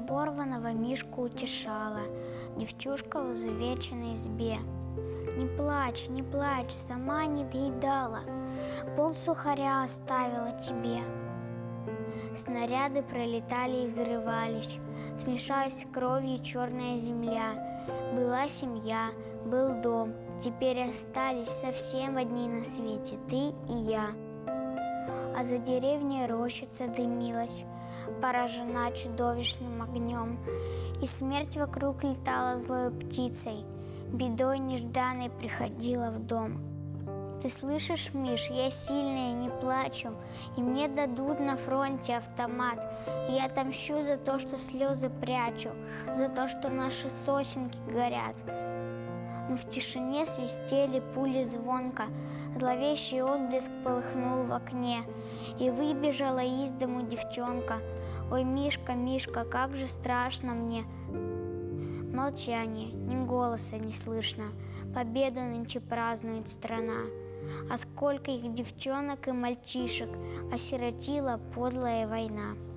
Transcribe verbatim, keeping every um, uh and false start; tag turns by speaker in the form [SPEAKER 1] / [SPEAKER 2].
[SPEAKER 1] оборванного Мишку утешала девчушка в изувеченной избе. Не плачь, не плачь, сама не доедала, пол сухаря оставила тебе. Снаряды пролетали и взрывались, смешалась с кровью черная земля. Была семья, был дом, теперь остались совсем одни на свете ты и я. А за деревней рощица дымилась, поражена чудовищным огнем, и смерть вокруг летала злой птицей, бедой нежданной приходила в дом. Ты слышишь, Миш, я сильная, не плачу, и мне дадут на фронте автомат. Я отомщу за то, что слезы прячу, за то, что наши сосенки горят. Но в тишине свистели пули звонко, зловещий отблеск полыхнул в окне, и выбежала из дому девчонка. Ой, Мишка, Мишка, как же страшно мне. Молчание, ни голоса не слышно, победу нынче празднует страна. А сколько их девчонок и мальчишек осиротила подлая война.